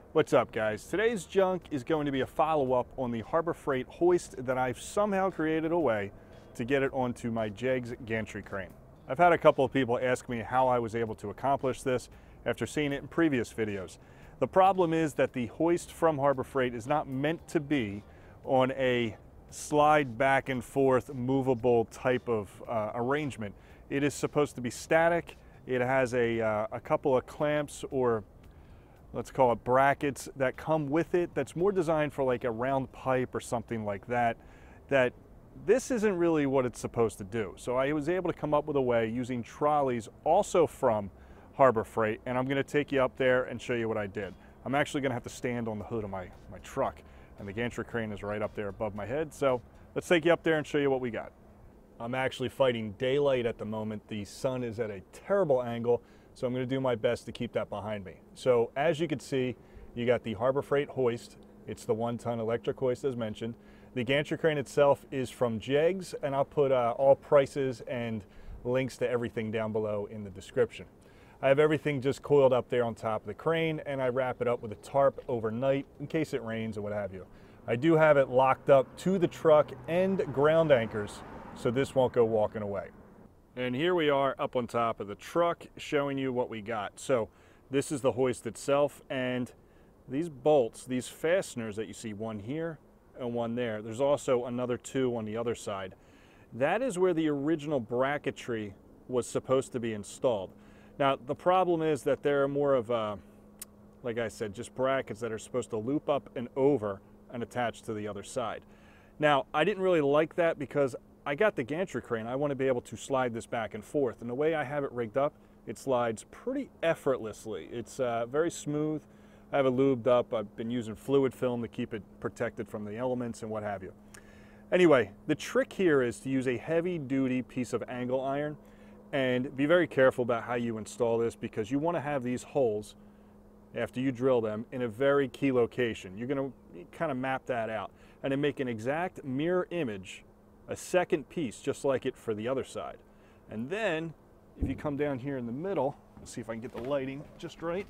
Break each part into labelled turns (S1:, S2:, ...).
S1: What's up, guys? Today's junk is going to be a follow-up on the Harbor Freight hoist that I've somehow created a way to get it onto my Jegs gantry crane. I've had a couple of people ask me how I was able to accomplish this after seeing it in previous videos. The problem is that the hoist from Harbor Freight is not meant to be on a slide back and forth movable type of arrangement. It is supposed to be static. It has a couple of clamps, or let's call it brackets, that come with it that's more designed for like a round pipe or something like that, that this isn't really what it's supposed to do. So I was able to come up with a way using trolleys also from Harbor Freight, and I'm going to take you up there and show you what I did. I'm actually going to have to stand on the hood of my truck, and the gantry crane is right up there above my head. So let's take you up there and show you what we got. I'm actually fighting daylight at the moment. The sun is at a terrible angle, so I'm going to do my best to keep that behind me. So as you can see, you got the Harbor Freight hoist. It's the 1-ton electric hoist as mentioned. The gantry crane itself is from Jegs, and I'll put all prices and links to everything down below in the description. I have everything just coiled up there on top of the crane, and I wrap it up with a tarp overnight in case it rains or what have you. I do have it locked up to the truck and ground anchors, so this won't go walking away. And here we are up on top of the truck showing you what we got. So this is the hoist itself, and these bolts, these fasteners that you see, one here and one there, there's also another two on the other side. That is where the original bracketry was supposed to be installed. Now the problem is that there are more of like I said, just brackets that are supposed to loop up and over and attach to the other side. Now I didn't really like that because I got the gantry crane. I want to be able to slide this back and forth, and the way I have it rigged up, it slides pretty effortlessly. It's very smooth. I have it lubed up. I've been using fluid film to keep it protected from the elements and what have you. Anyway, the trick here is to use a heavy-duty piece of angle iron, and be very careful about how you install this, because you want to have these holes, after you drill them, in a very key location. You're going to kind of map that out and then make an exact mirror image, a second piece just like it for the other side. And then if you come down here in the middle, let's see if I can get the lighting just right.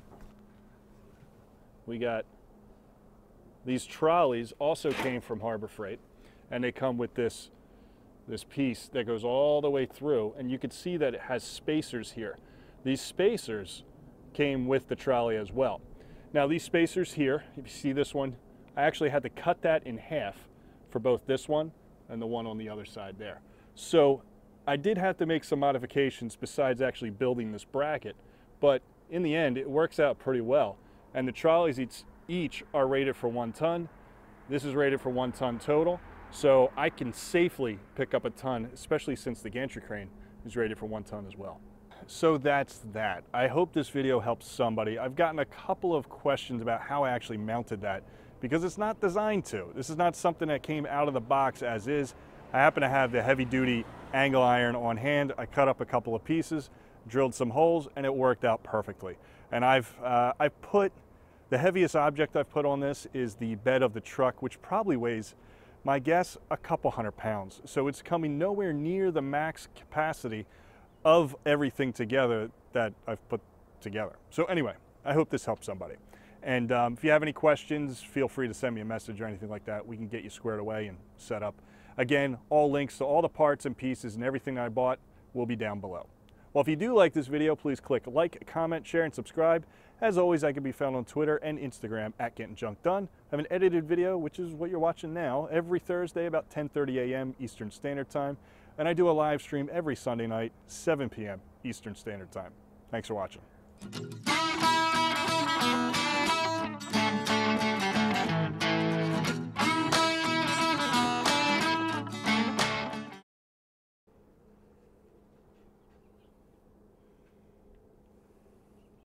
S1: We got these trolleys, also came from Harbor Freight, and they come with this piece that goes all the way through, and you can see that it has spacers here. These spacers came with the trolley as well. Now these spacers here, if you see this one, I actually had to cut that in half for both this one and the one on the other side there. So I did have to make some modifications besides actually building this bracket, but in the end it works out pretty well. And the trolleys each are rated for 1 ton. This is rated for 1 ton total, so I can safely pick up a ton, especially since the gantry crane is rated for 1 ton as well. So that's that. I hope this video helps somebody. I've gotten a couple of questions about how I actually mounted that, because it's not designed to. This is not something that came out of the box as is. I happen to have the heavy-duty angle iron on hand. I cut up a couple of pieces, drilled some holes, and it worked out perfectly. And I've put, the heaviest object I've put on this is the bed of the truck, which probably weighs, my guess, a couple 100 pounds. So it's coming nowhere near the max capacity of everything together that I've put together. So anyway, I hope this helps somebody. And if you have any questions, feel free to send me a message or anything like that. We can get you squared away and set up. Again, all links to all the parts and pieces and everything I bought will be down below. Well, if you do like this video, please click like, comment, share, and subscribe. As always, I can be found on Twitter and Instagram at GettinJunkDone. I have an edited video, which is what you're watching now, every Thursday about 10:30 a.m. Eastern Standard Time. And I do a live stream every Sunday night, 7 p.m. Eastern Standard Time. Thanks for watching.